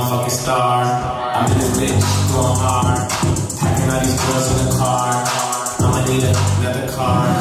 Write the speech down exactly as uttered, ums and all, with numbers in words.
motherfucking star. I'm in this bitch, going hard. Packing all these girls in the car. I'ma need another car.